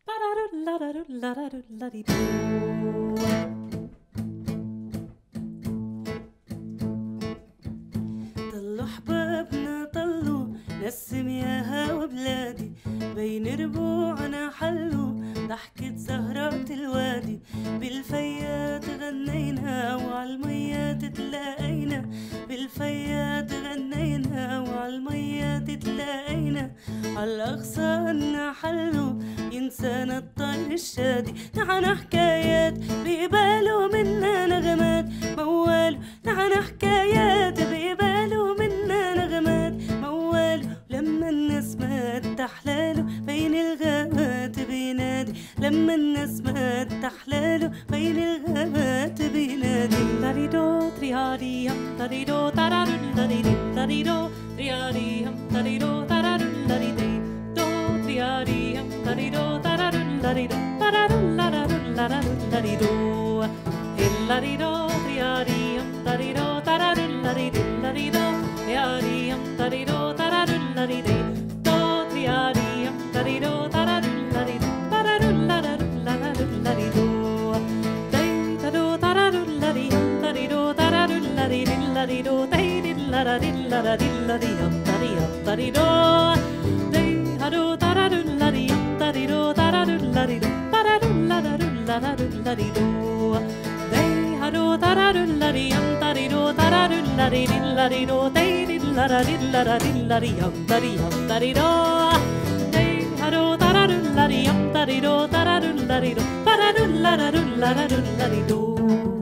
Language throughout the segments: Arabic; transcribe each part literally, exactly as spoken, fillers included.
طلوا حبابنا طلوا نسم يا هوا بلادي، بين ربوعنا حلوا ضحكة زهرات الوادي. بالفيات غنينا وعالميات تلاقينا، بالفيات غنينا وعالميات تلاقينا. عالأغصان حلوا ينسانا الطير الشادي، نحن حكايات بقبالوا منا نغمات موال، نحن حكايات بقبالوا منا نغمات موال. لما الناس مات تحلاله بين الغابات بينادي، لما الناس مات تحلاله بين الغابات بينادي. لاريدو ترياري هم لاريدو تارارو لاريدي، لاريدو ترياري هم لاريدو تارارو لاريدي، دو ترياري هم لاريدو تارارو لاريدو تارارو لارارو لارارو لاريدو. لاريدو ترياري هم لاريدو تارارو لاريدي، لاريدو ترياري هم لاريدو تارارو لاريدي، دو ترياري هم لاريدو تارارو لاريدو تارارو لارارو لارارو لاريدو. داي تارو تارارو لاري هم لاريدو تارارو لاريدي، لاريدو تايدي لاراري لاراري لاري هم لاري هم لاريدو. داي هارو تارارو لاري هم لاريدو تارارو لاريدو تارارو لارارو لارارو لاريدو. داي هارو تارارو لاري هم لاريدو تارارو لاريدي، لاريدو تايدي لاراري لاراري لاري هم لاري هم لاريدو. داي هارو تارارو لاري هم لاريدو تارارو لاريدو تارارو لارارو لارارو لاريدو.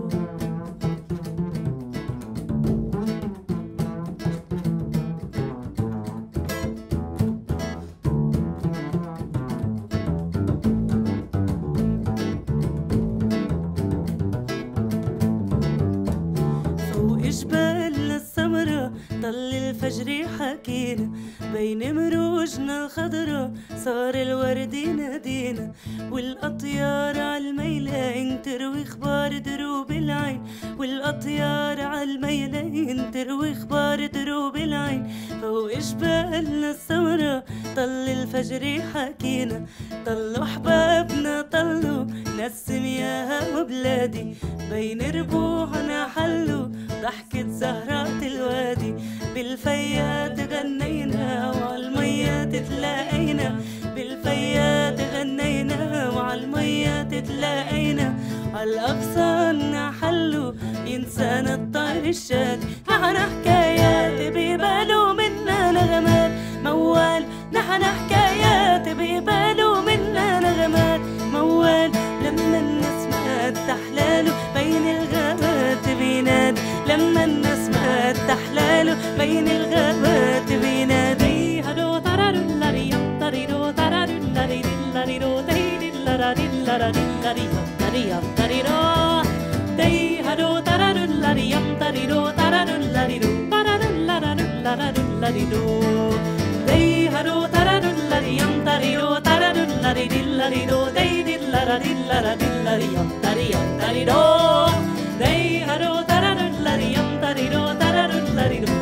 جبالنا السمرة طل الفجر حكينا، بين مروجنا الخضرا صار الورد ينادينا. والأطيار عالميلين تروي اخبار دروب العين، والأطيار عالميلين تروي اخبار دروب العين. فوق جبالنا السمرة طل الفجر حكينا، طلوا حبابنا طلوا نسم يا هوا بلادي، بين ربوعنا حلوا ضحكة زهرات الوادي. بالفيات غنينا وعالميات تلاقينا، بالفيات غنينا وعالميات تلاقينا. عالأغصان حلوا ينسانا الطير الشادي، نحن حكايات بقبالوا منا نغمات موال، نحن حكايات بقبالوا منا نغمات موال. لما الناس مات تحلاله بين الغابات بينادي، لما الناس مات تحلاله بين الغابات بينادي. هادو تارارو لاري هم تاريرو تارارو لاري لاريرو تايدي لاراري لاراري لاري هم لاري هم لاريرو. داي هادو تارارو لاري هم تاريرو تارارو لاريرو تارارو لارارو لارارو لاريرو. داي هادو تارارو لاري هم تاريرو تارارو لاري لاريرو تايدي لاراري لاراري لاري هم لاري هم لاريرو. داي هادو تارارو لاري هم تاريرو تارارو لاريرو